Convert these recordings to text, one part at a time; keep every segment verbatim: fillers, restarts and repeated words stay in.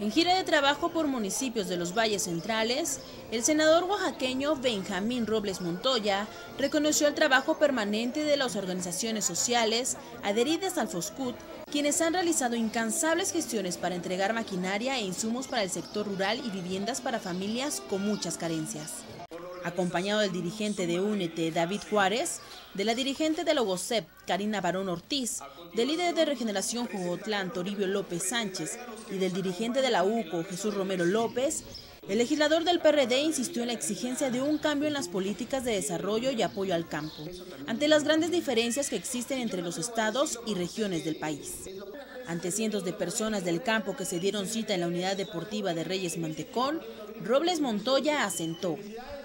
En gira de trabajo por municipios de los valles centrales, el senador oaxaqueño Benjamín Robles Montoya reconoció el trabajo permanente de las organizaciones sociales adheridas al Foscut, quienes han realizado incansables gestiones para entregar maquinaria e insumos para el sector rural y viviendas para familias con muchas carencias. Acompañado del dirigente de Únete, David Juárez, de la dirigente de Logosep, Karina Barón Ortiz, del líder de Regeneración Jogotlán, Toribio López Sánchez, y del dirigente de la U C O, Jesús Romero López, el legislador del P R D insistió en la exigencia de un cambio en las políticas de desarrollo y apoyo al campo, ante las grandes diferencias que existen entre los estados y regiones del país. Ante cientos de personas del campo que se dieron cita en la unidad deportiva de Reyes Mantecón, Robles Montoya asentó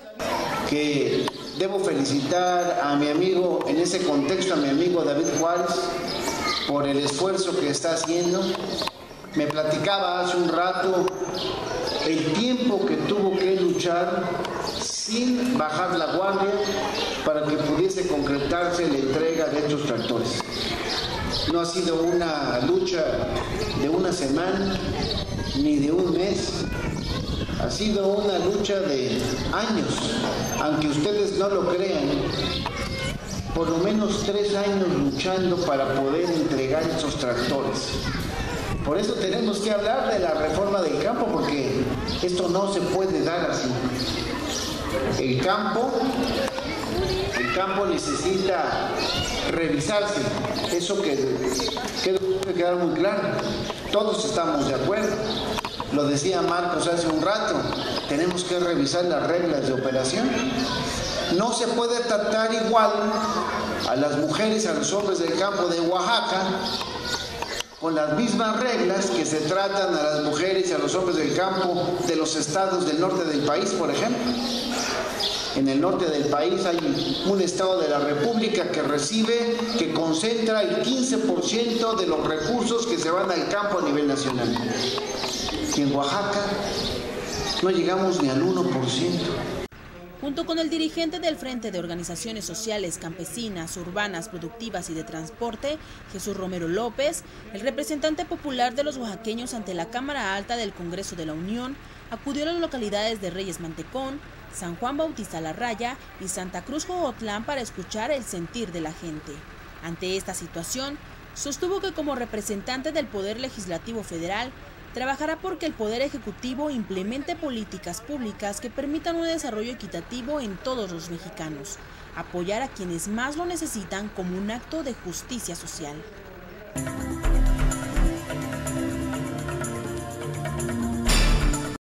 que debo felicitar a mi amigo, en ese contexto, a mi amigo David Juárez, por el esfuerzo que está haciendo. Me platicaba hace un rato el tiempo que tuvo que luchar sin bajar la guardia para que pudiese concretarse la entrega de estos tractores. No ha sido una lucha de una semana ni de un mes. Ha sido una lucha de años, aunque ustedes no lo crean, por lo menos tres años luchando para poder entregar estos tractores. Por eso tenemos que hablar de la reforma del campo, porque esto no se puede dar así. El campo, el campo necesita revisarse, eso que, que debe quedar muy claro. Todos estamos de acuerdo. Lo decía Marcos hace un rato, tenemos que revisar las reglas de operación. No se puede tratar igual a las mujeres y a los hombres del campo de Oaxaca con las mismas reglas que se tratan a las mujeres y a los hombres del campo de los estados del norte del país, por ejemplo. En el norte del país hay un estado de la República que recibe, que concentra el quince por ciento de los recursos que se van al campo a nivel nacional. Y en Oaxaca no llegamos ni al uno por ciento. Junto con el dirigente del Frente de Organizaciones Sociales Campesinas, Urbanas, Productivas y de Transporte, Jesús Romero López, el representante popular de los oaxaqueños ante la Cámara Alta del Congreso de la Unión, acudió a las localidades de Reyes Mantecón, San Juan Bautista La Raya y Santa Cruz Jogotlán para escuchar el sentir de la gente. Ante esta situación, sostuvo que como representante del Poder Legislativo Federal, trabajará porque el Poder Ejecutivo implemente políticas públicas que permitan un desarrollo equitativo en todos los mexicanos, apoyar a quienes más lo necesitan como un acto de justicia social.